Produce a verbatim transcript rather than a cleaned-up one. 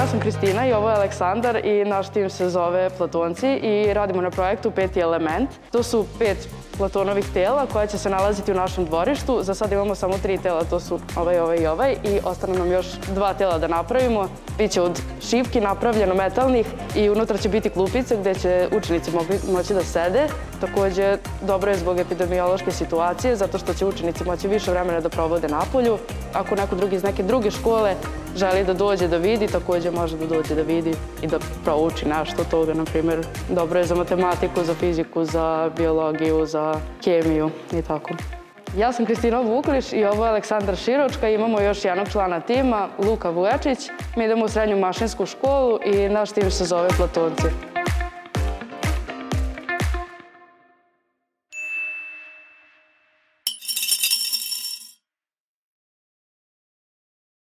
Ja sam Kristina i ovo je Aleksandar i naš tim se zove Platonci i radimo na projektu Peti element. To su pet Platonovih tela koja će se nalaziti u našem dvorištu. Za sad imamo samo tri tela, to su ovaj, ovaj i ovaj i ostane nam još dva tela da napravimo. Biće od šipki napravljeno metalnih i unutra će biti klupice gde će učenici moći da sede. Takođe, dobro je zbog epidemiološke situacije, zato što će učenici moći više vremena da provode napolju. Ako neko drugi iz neke druge škole želi da dođe da vidi, takođe može da dođe da vidi i da prouči nešto od toga. Naprimjer, dobro je za matematiku, za fiziku, za biologiju, za hemiju i tako. Ja sam Kristina Vukliš i ovo je Aleksandar Širočka. Imamo još jednog člana tima, Luka Vujačić. Mi idemo u srednju mašinsku školu i naš tim se zove Platonci.